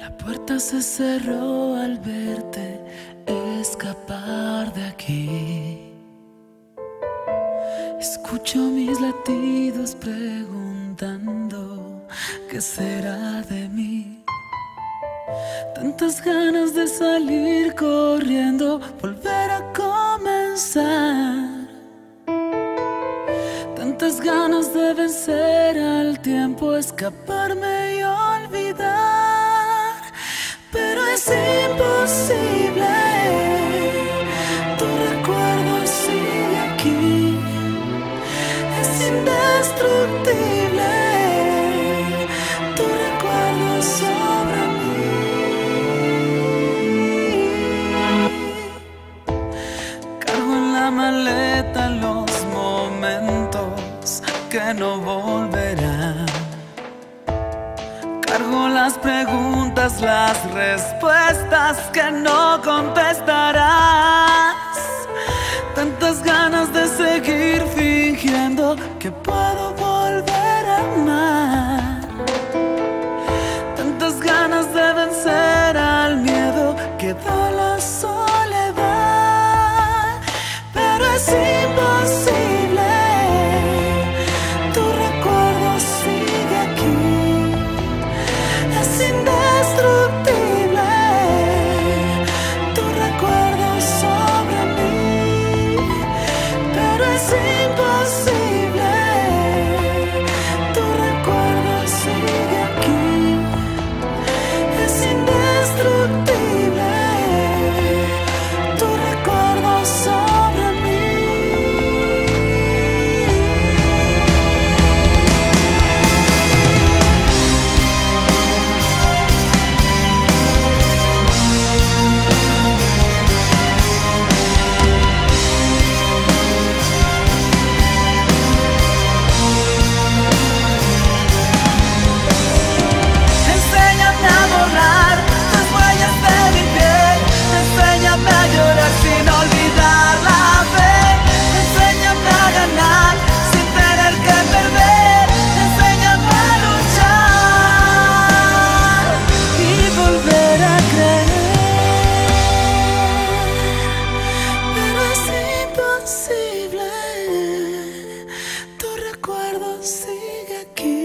La puerta se cerró al verte escapar de aquí. Escucho mis latidos preguntando qué será de mí. Tantas ganas de salir corriendo, volver a comenzar. Tantas ganas de vencer al tiempo, escaparme y olvidar. Pero es imposible, tu recuerdo sigue aquí. Es indestructible, tu recuerdo sobre mí. Cargo en la maleta los momentos que no volverán. Cargo las preguntas, las respuestas que no contestarás. Tantas ganas de seguir fingiendo que puedo volver a amar. Tantas ganas de vencer al miedo que da la soledad. Pero es imposible, tu recuerdo sigue aquí. Es indestructible, tu recuerdo sobre mí. Pero es imposible, tu recuerdo sigue aquí. Es indestructible, tu recuerdo sobre mí. Enséñame a borrar las huellas de mi piel. Enséñame a llorar sin olvidar la fe. Enséñame a ganar sin tener que perder. Enséñame a luchar y volver a creer. Pero es imposible, tu recuerdo sigue aquí.